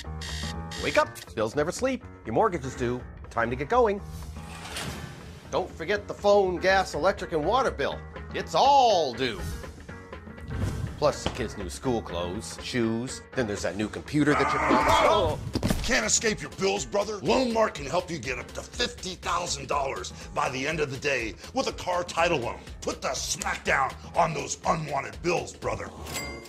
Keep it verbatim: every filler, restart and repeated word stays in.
Wake up, bills never sleep. Your mortgage is due. Time to get going. Don't forget the phone, gas, electric, and water bill. It's all due. Plus the kids' new school clothes, shoes. Then there's that new computer that you promised. Oh. Can't escape your bills, brother? Loanmark can help you get up to fifty thousand dollars by the end of the day with a car title loan. Put the smack down on those unwanted bills, brother.